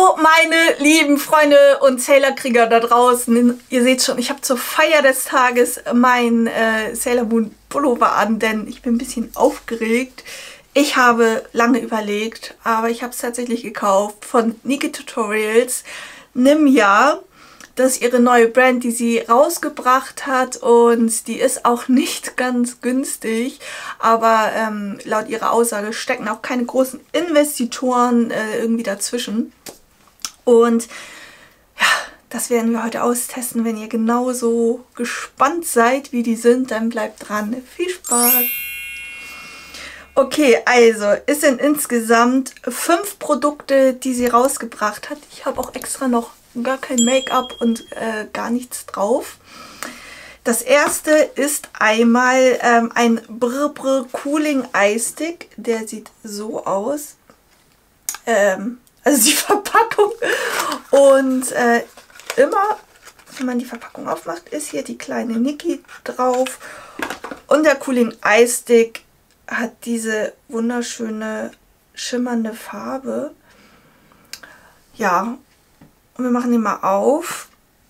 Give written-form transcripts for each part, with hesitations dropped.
Hallo meine lieben Freunde und Sailor-Krieger da draußen. Ihr seht schon, ich habe zur Feier des Tages mein Sailor Moon Pullover an, denn ich bin ein bisschen aufgeregt. Ich habe lange überlegt, aber ich habe es tatsächlich gekauft von Niki Tutorials, Nimya. Das ist ihre neue Brand, die sie rausgebracht hat, und die ist auch nicht ganz günstig, aber laut ihrer Aussage stecken auch keine großen Investitoren irgendwie dazwischen. Und ja, das werden wir heute austesten. Wenn ihr genauso gespannt seid, wie die sind, dann bleibt dran. Viel Spaß! Okay, also es sind insgesamt 5 Produkte, die sie rausgebracht hat. Ich habe auch extra noch gar kein Make-up und gar nichts drauf. Das erste ist einmal ein Brr Brr Cooling Eye Stick. Der sieht so aus. Also die Verpackung. Und immer, wenn man die Verpackung aufmacht, ist hier die kleine Niki drauf. Und der Cooling Eye Stick hat diese wunderschöne schimmernde Farbe. Ja, und wir machen den mal auf.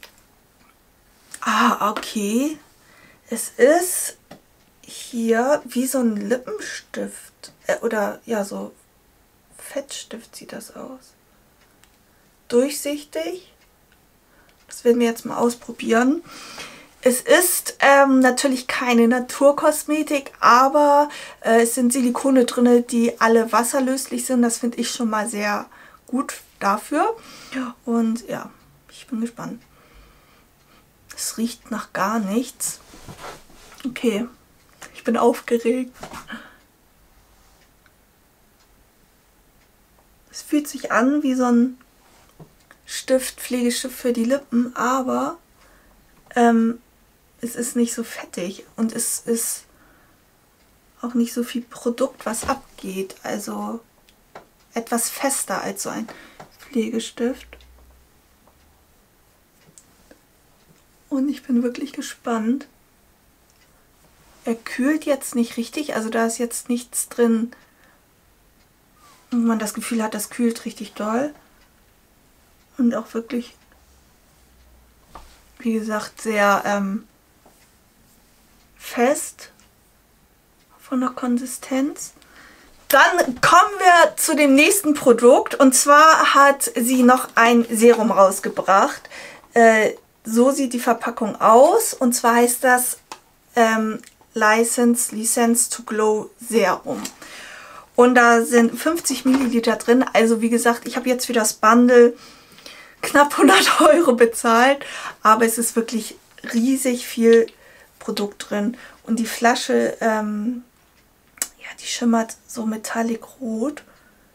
Ah, okay. Es ist hier wie so ein Lippenstift. Oder ja, so Fettstift sieht das aus. Durchsichtig. Das werden wir jetzt mal ausprobieren. Es ist natürlich keine Naturkosmetik, aber es sind Silikone drin, die alle wasserlöslich sind. Das finde ich schon mal sehr gut dafür. Und ja, ich bin gespannt. Es riecht nach gar nichts. Okay, ich bin aufgeregt. Es fühlt sich an wie so ein Stift, Pflegestift für die Lippen, aber es ist nicht so fettig und es ist auch nicht so viel Produkt, was abgeht. Also etwas fester als so ein Pflegestift. Und ich bin wirklich gespannt. Er kühlt jetzt nicht richtig, also da ist jetzt nichts drin, wo man das Gefühl hat, das kühlt richtig doll. Und auch wirklich, wie gesagt, sehr fest von der Konsistenz. Dann kommen wir zu dem nächsten Produkt, und zwar hat sie noch ein Serum rausgebracht. So sieht die Verpackung aus, und zwar heißt das License to Glow Serum. Und da sind 50 Milliliter drin. Also wie gesagt, ich habe jetzt für das Bundle knapp 100 € bezahlt, aber es ist wirklich riesig viel Produkt drin. Und die Flasche, ja, die schimmert so metallic rot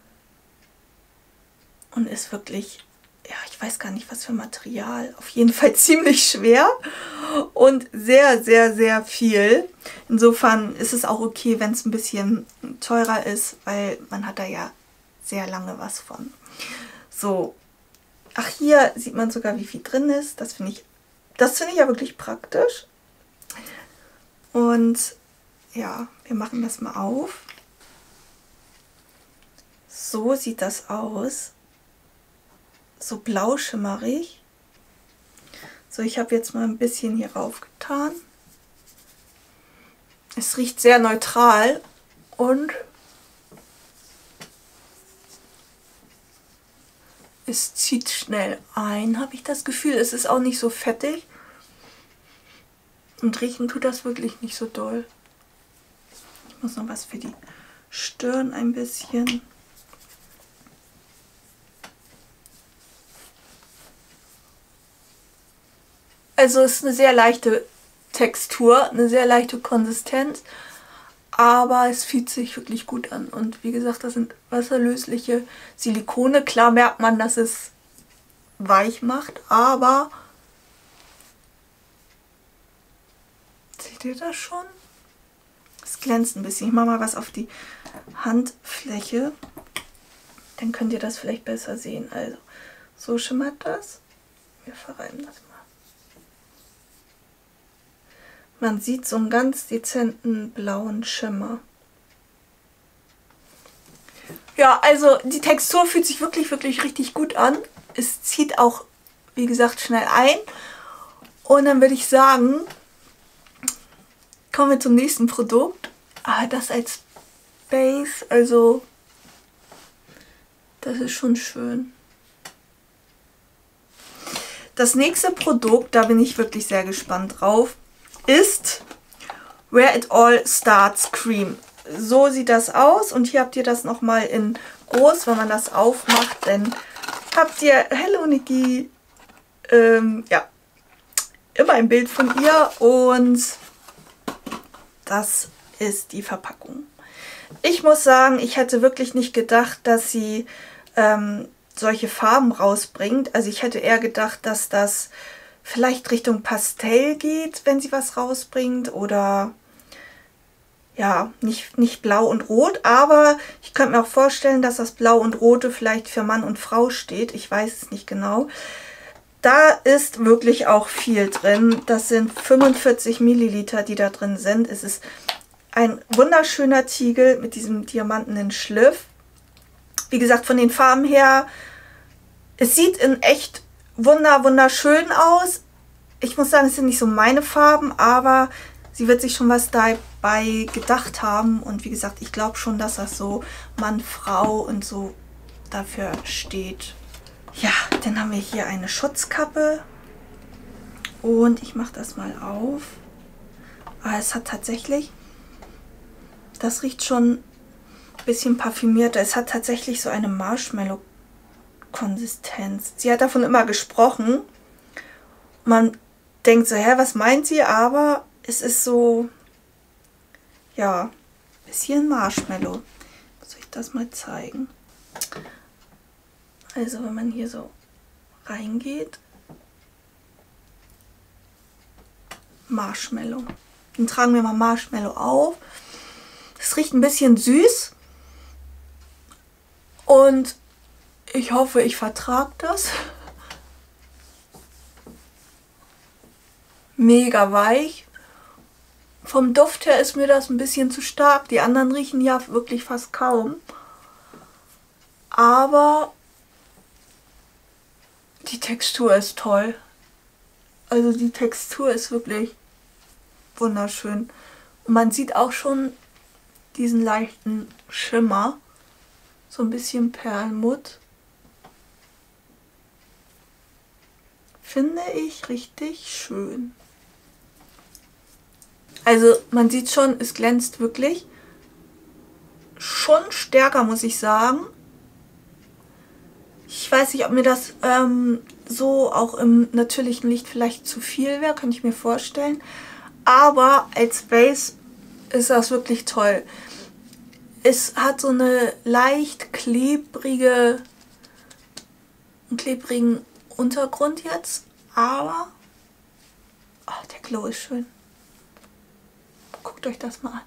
und ist wirklich, ja, ich weiß gar nicht, was für Material. Auf jeden Fall ziemlich schwer und sehr, sehr, sehr viel. Insofern ist es auch okay, wenn es ein bisschen teurer ist, weil man hat da ja sehr lange was von. So. Ach, hier sieht man sogar, wie viel drin ist. Das finde ich ja wirklich praktisch. Und ja, wir machen das mal auf. So sieht das aus. So blau schimmerig. So, ich habe jetzt mal ein bisschen hier rauf getan. Es riecht sehr neutral und es zieht schnell ein, habe ich das Gefühl. Es ist auch nicht so fettig. Und riechen tut das wirklich nicht so doll. Ich muss noch was für die Stirn ein bisschen. Also es ist eine sehr leichte Textur, eine sehr leichte Konsistenz. Aber es fühlt sich wirklich gut an. Und wie gesagt, das sind wasserlösliche Silikone. Klar merkt man, dass es weich macht, aber seht ihr das schon? Es glänzt ein bisschen. Ich mache mal was auf die Handfläche. Dann könnt ihr das vielleicht besser sehen. Also, so schimmert das. Wir verreiben das mal. Man sieht so einen ganz dezenten blauen Schimmer. Ja, also die Textur fühlt sich wirklich, wirklich richtig gut an. Es zieht auch, wie gesagt, schnell ein. Und dann würde ich sagen, kommen wir zum nächsten Produkt. Das als Base, also das ist schon schön. Das nächste Produkt, da bin ich wirklich sehr gespannt drauf, ist Where It All Starts Cream. So sieht das aus und hier habt ihr das nochmal in groß, wenn man das aufmacht, dann habt ihr Hello Niki, ja, immer ein Bild von ihr und das ist die Verpackung. Ich muss sagen, ich hätte wirklich nicht gedacht, dass sie solche Farben rausbringt. Also ich hätte eher gedacht, dass das vielleicht Richtung Pastell geht, wenn sie was rausbringt. Oder ja, nicht Blau und Rot. Aber ich könnte mir auch vorstellen, dass das Blau und Rote vielleicht für Mann und Frau steht. Ich weiß es nicht genau. Da ist wirklich auch viel drin. Das sind 45 Milliliter, die da drin sind. Es ist ein wunderschöner Tiegel mit diesem diamantenen Schliff. Wie gesagt, von den Farben her, es sieht in echt wunderschön aus. Ich muss sagen, es sind nicht so meine Farben, aber sie wird sich schon was dabei gedacht haben. Und wie gesagt, ich glaube schon, dass das so Mann, Frau und so dafür steht. Ja, dann haben wir hier eine Schutzkappe. Und ich mache das mal auf. Es hat tatsächlich, das riecht schon bisschen parfümierter. Es hat tatsächlich so eine Marshmallow-Konsistenz. Sie hat davon immer gesprochen. Man denkt so, hä, was meint sie? Aber es ist so, ja, ein bisschen Marshmallow. Soll ich das mal zeigen? Also wenn man hier so reingeht. Marshmallow. Dann tragen wir mal Marshmallow auf. Das riecht ein bisschen süß. Und ich hoffe, ich vertrage das. Mega weich. Vom Duft her ist mir das ein bisschen zu stark. Die anderen riechen ja wirklich fast kaum. Aber die Textur ist toll. Also die Textur ist wirklich wunderschön. Und man sieht auch schon diesen leichten Schimmer. So ein bisschen Perlmutt. Finde ich richtig schön. Also man sieht schon, es glänzt wirklich. Schon stärker, muss ich sagen. Ich weiß nicht, ob mir das so auch im natürlichen Licht vielleicht zu viel wäre, könnte ich mir vorstellen. Aber als Base ist das wirklich toll. Es hat so eine leicht klebrigen Untergrund jetzt, aber der Glow ist schön. Guckt euch das mal an.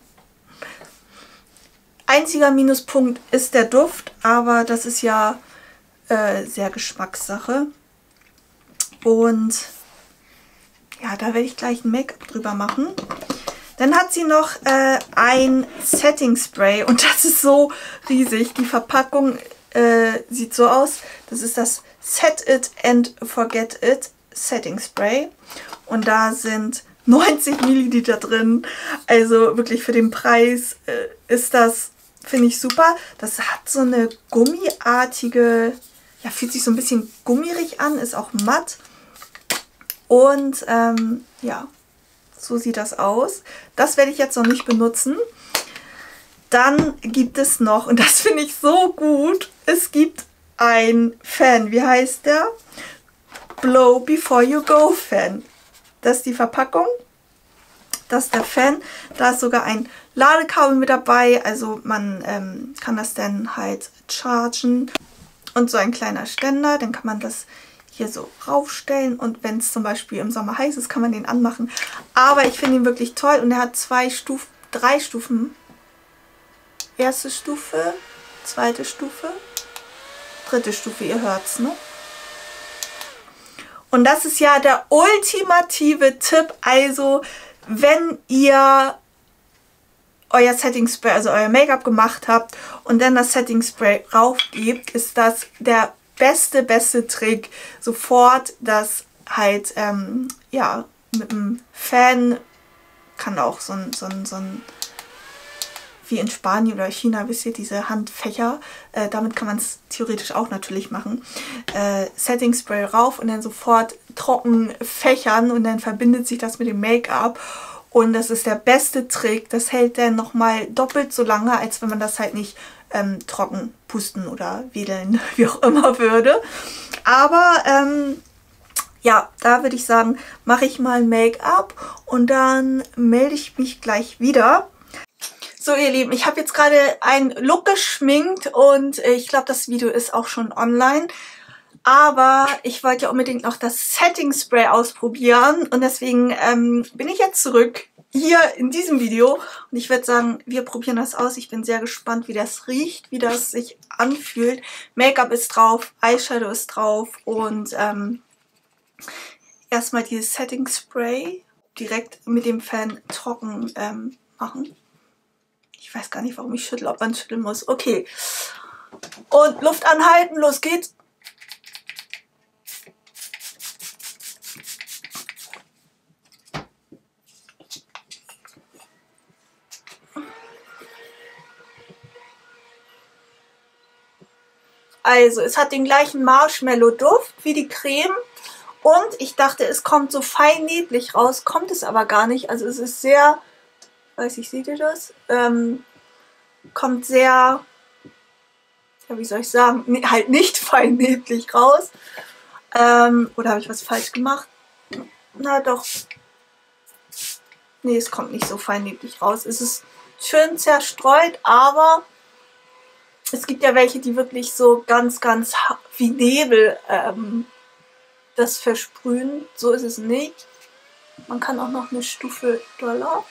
Einziger Minuspunkt ist der Duft, aber das ist ja sehr Geschmackssache. Und ja, da werde ich gleich ein Make-up drüber machen. Dann hat sie noch ein Setting Spray und das ist so riesig. Die Verpackung sieht so aus. Das ist das Set It and Forget It Setting Spray. Und da sind 90 Milliliter drin. Also wirklich für den Preis ist das, finde ich, super. Das hat so eine gummiartige, ja, fühlt sich so ein bisschen gummirig an, ist auch matt. Und ja, so sieht das aus. Das werde ich jetzt noch nicht benutzen. Dann gibt es noch, und das finde ich so gut, es gibt ein Fan. Wie heißt der? Blow Before You Go Fan. Das ist die Verpackung. Das ist der Fan. Da ist sogar ein Ladekabel mit dabei. Also man kann das dann halt chargen. Und so ein kleiner Ständer. Dann kann man das hier so raufstellen. Und wenn es zum Beispiel im Sommer heiß ist, kann man den anmachen. Aber ich finde ihn wirklich toll. Und er hat drei Stufen. Erste Stufe, zweite Stufe, dritte Stufe. Ihr hört's, ne? Und das ist ja der ultimative Tipp. Also, wenn ihr euer Setting Spray, also euer Make-up gemacht habt und dann das Setting Spray raufgebt, ist das der beste Trick. Sofort das halt, ja, mit einem Fan, kann auch so ein wie in Spanien oder China, wisst ihr, diese Handfächer. Damit kann man es theoretisch auch natürlich machen. Setting Spray rauf und dann sofort trocken fächern und dann verbindet sich das mit dem Make-up. Und das ist der beste Trick. Das hält dann nochmal doppelt so lange, als wenn man das halt nicht trocken pusten oder wedeln, wie auch immer würde. Aber ja, da würde ich sagen, mache ich mal Make-up und dann melde ich mich gleich wieder. So ihr Lieben, ich habe jetzt gerade einen Look geschminkt und ich glaube, das Video ist auch schon online. Aber ich wollte ja unbedingt noch das Setting Spray ausprobieren und deswegen bin ich jetzt zurück hier in diesem Video. Und ich würde sagen, wir probieren das aus. Ich bin sehr gespannt, wie das riecht, wie das sich anfühlt. Make-up ist drauf, Eyeshadow ist drauf und erstmal dieses Setting Spray direkt mit dem Fan trocken machen. Ich weiß gar nicht, warum ich schüttle, ob man schütteln muss. Okay. Und Luft anhalten, los geht's. Also, es hat den gleichen Marshmallow-Duft wie die Creme. Und ich dachte, es kommt so fein niedlich raus. Kommt es aber gar nicht. Also, es ist sehr... Weiß ich, seht ihr das? Kommt sehr, ja, wie soll ich sagen, nee, halt nicht fein niedlich raus. Oder habe ich was falsch gemacht? Na doch. Nee, es kommt nicht so fein niedlich raus. Es ist schön zerstreut, aber es gibt ja welche, die wirklich so ganz wie Nebel das versprühen. So ist es nicht. Man kann auch noch eine Stufe doller.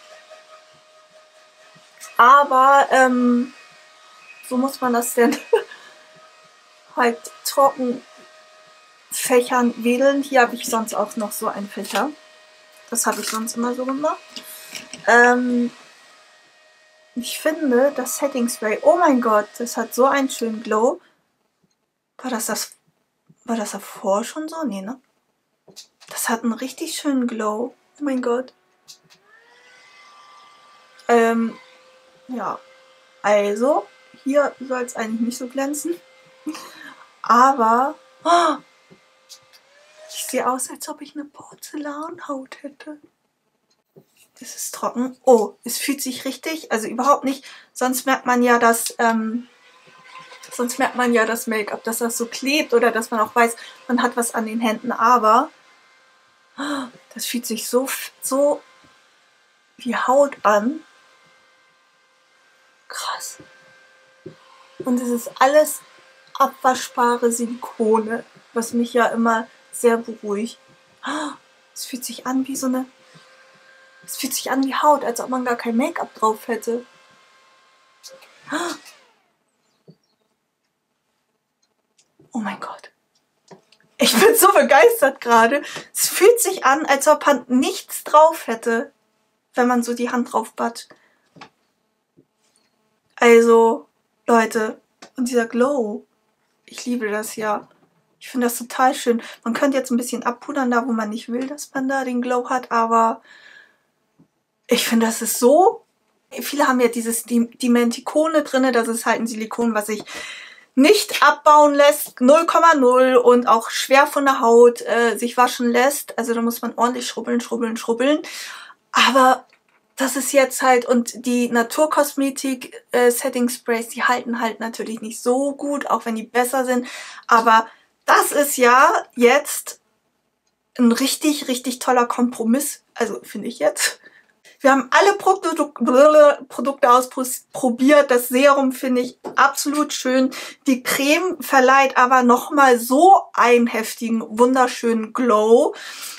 Aber so muss man das denn halt trocken fächern, wedeln. Hier habe ich sonst auch noch so einen Fächer. Das habe ich sonst immer so gemacht. Ich finde das Setting Spray, oh mein Gott, das hat so einen schönen Glow. War das davor schon so? Nee, ne? Das hat einen richtig schönen Glow. Oh mein Gott. Ja, also, hier soll es eigentlich nicht so glänzen. Aber, oh, ich sehe aus, als ob ich eine Porzellanhaut hätte. Es ist trocken. Oh, es fühlt sich richtig, also überhaupt nicht. Sonst merkt man ja, dass Make-up, dass das so klebt oder dass man auch weiß, man hat was an den Händen. Aber das fühlt sich so wie Haut an. Krass. Und es ist alles abwaschbare Silikone, was mich ja immer sehr beruhigt. Es fühlt sich an wie es fühlt sich an wie Haut, als ob man gar kein Make-up drauf hätte. Oh mein Gott. Ich bin so begeistert gerade. Es fühlt sich an, als ob man nichts drauf hätte, wenn man so die Hand drauf batscht. Also, Leute, und dieser Glow, ich liebe das ja. Ich finde das total schön. Man könnte jetzt ein bisschen abpudern, da wo man nicht will, dass man da den Glow hat, aber ich finde, das ist so... Viele haben ja dieses Dimentikone drin, das ist halt ein Silikon, was sich nicht abbauen lässt, 0,0 und auch schwer von der Haut sich waschen lässt. Also da muss man ordentlich schrubbeln. Aber... Das ist jetzt halt, und die Naturkosmetik Setting Sprays, die halten halt natürlich nicht so gut, auch wenn die besser sind. Aber das ist ja jetzt ein richtig toller Kompromiss, also finde ich jetzt. Wir haben alle Produkte ausprobiert. Das Serum finde ich absolut schön. Die Creme verleiht aber nochmal so einen heftigen, wunderschönen Glow.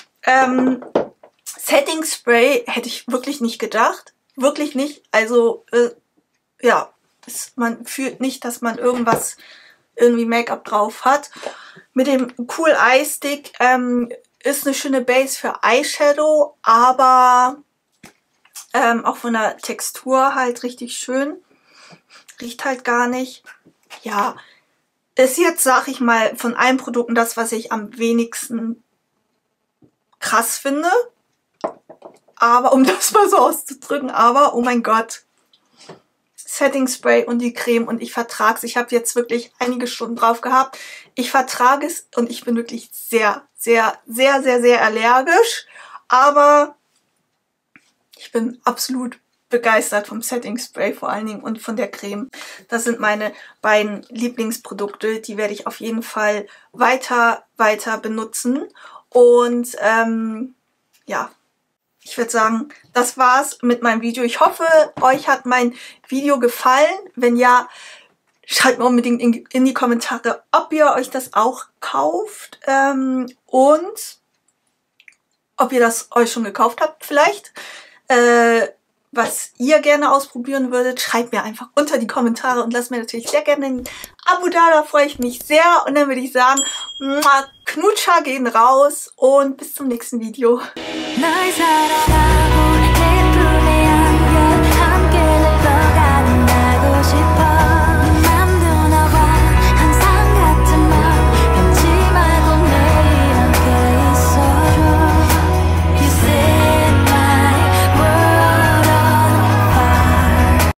Setting Spray hätte ich wirklich nicht gedacht. Wirklich nicht. Also, ja, man fühlt nicht, dass man irgendwie Make-up drauf hat. Mit dem Cool Eye Stick ist eine schöne Base für Eyeshadow, aber Auch von der Textur halt richtig schön. Riecht halt gar nicht. Ja, ist jetzt, sag ich mal, von allen Produkten das, was ich am wenigsten krass finde. Aber, um das mal so auszudrücken, aber, oh mein Gott. Setting Spray und die Creme und ich vertrage es. Ich habe jetzt wirklich einige Stunden drauf gehabt. Ich vertrage es und ich bin wirklich sehr, sehr, sehr, sehr, sehr allergisch. Aber ich bin absolut begeistert vom Setting Spray vor allen Dingen und von der Creme. Das sind meine beiden Lieblingsprodukte. Die werde ich auf jeden Fall weiter benutzen. Und ja, ich würde sagen, das war's mit meinem Video. Ich hoffe, euch hat mein Video gefallen. Wenn ja, schreibt mir unbedingt in die Kommentare, ob ihr euch das auch kauft und ob ihr das euch schon gekauft habt vielleicht. Was ihr gerne ausprobieren würdet, schreibt mir einfach unter die Kommentare und lasst mir natürlich sehr gerne ein Abo da freue ich mich sehr. Und dann würde ich sagen, Knutscher gehen raus und bis zum nächsten Video. Nice.